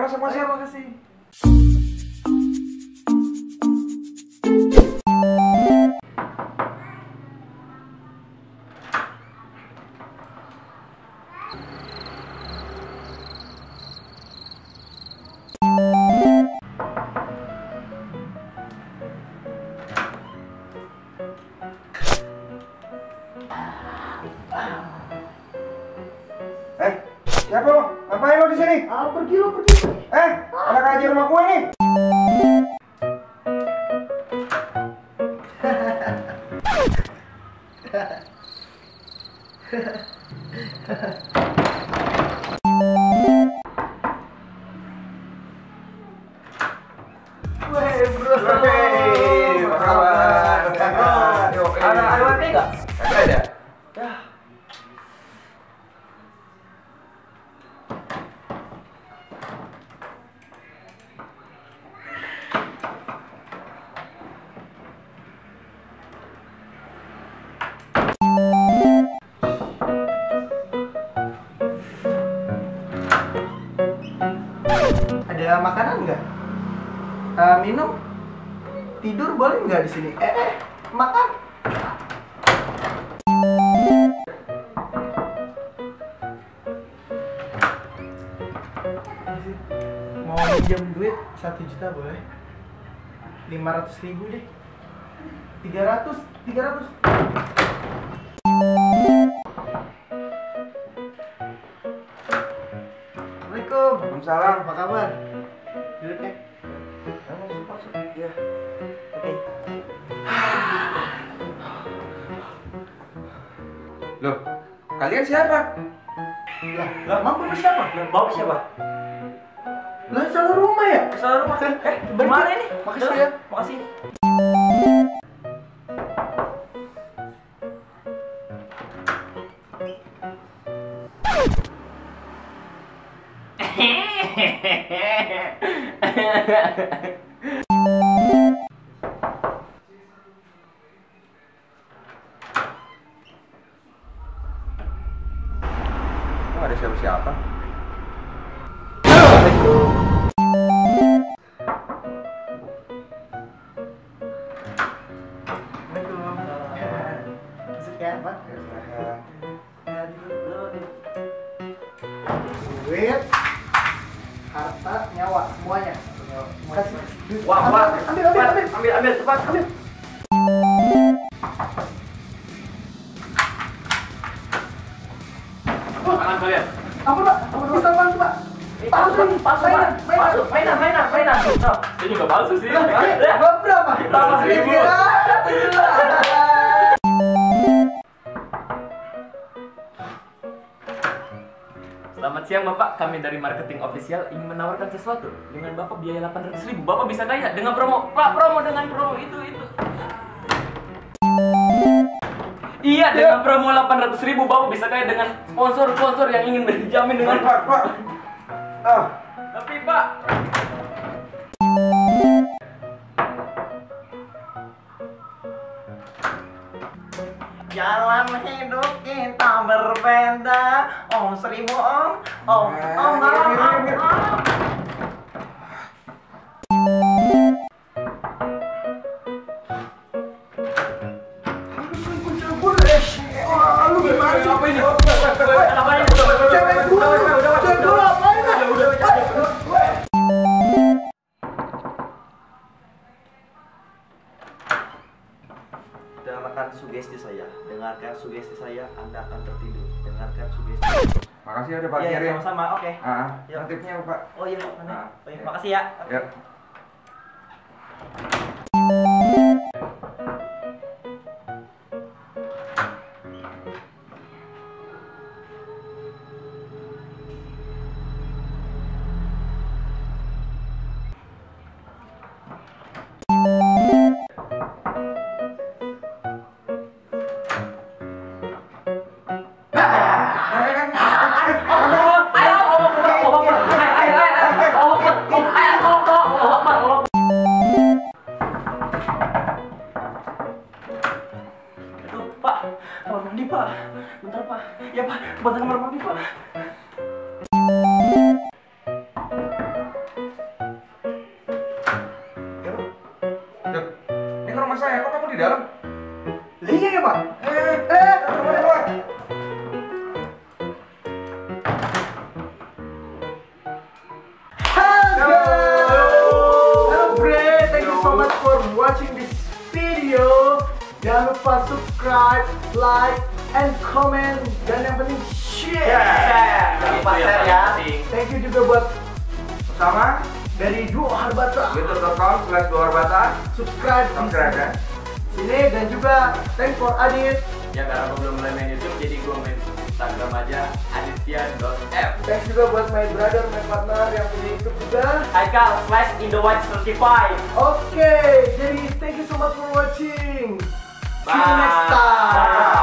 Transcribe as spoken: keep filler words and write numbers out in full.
masuk masuk. Ayo, makasih. Eh, siapa lo? Ngapain lo di sini? Ah, pergi lo, pergi. Eh, anak aja rumah gue nih. Weh, bro. Weh, apa kabar? Ada ada wifi nggak? Kagak ada. Ya. Ada makanan nggak? Uh, minum? Tidur boleh nggak di sini? Eh, eh, makan. Mau minjem duit satu juta boleh? Lima ratus ribu deh. Tiga ratus, tiga ratus. Assalamualaikum. Waalaikumsalam. Apa kabar? Duduk ya. Kamu masuk masuk. Ya. Oke. Loh, kalian siapa? Lah, lah, emang bapak siapa? Lah, bapak siapa? Lah, salah rumah ya? Salah rumah. Eh, gimana ini? Makasih ya. Makasih. Kok ada siapa-siapa? Masuk ya, Pak. Duit, harta, nyawa, semuanya. Kasih. Wah, wah. Ambil, ambil, ambil. Ambil, ambil, cepat, ambil. Tangan kalian. Apa, Pak? Apa bisa palsu, Pak? Palsu, palsu, palsu, Mainan, palsu, mainan, mainan, mainan. Nah, ini juga palsu sih. Lah, Bapak berapa? Berapa ribu? Selamat siang Bapak, kami dari marketing official ingin menawarkan sesuatu. Dengan Bapak biaya delapan ratus ribu, Bapak bisa kaya dengan promo. Pak, promo dengan promo itu, itu. Iya, dengan promo delapan ratus ribu, Bapak bisa kaya dengan sponsor-sponsor yang ingin berjamin dengan Pak, Pak. Ah, Tapi Pak, Jalan hidup kita berbeda. Om seribu om, om, om, om, om, om. Lu gimana sih? apa ini? Apa ini? Cewek dulu, cewek dulu apain lah? Dengarkan sugesti saya, dengarkan sugesti saya, Anda akan tertidur. Dengarkan sugesti. makasih ya udah Pak Iya, Kiai. sama-sama. Oke. Ah, Yuk. notifnya Pak. Oh iya, Ah. mana? Oh iya, makasih ya. Ya. Pak, bentar Pak. Ya Pak, bentar kamar mandi Pak. like, and comment, dan yang penting share. Yeah. Jangan lupa Itu yang share paling ya. penting. Thank you juga buat Sama dari Duo Harbata. youtube dot com slash duarbata. Subscribe di Subscribe ya. sini, dan juga thanks for Adit. Ya karena gue belum mulai main YouTube, jadi gue main Instagram aja aditya dot f. Thanks juga buat my brother, my partner yang punya YouTube juga. Haikal slash Indowatch certified. Oke, jadi thank you so much for watching. See you Bye. next time.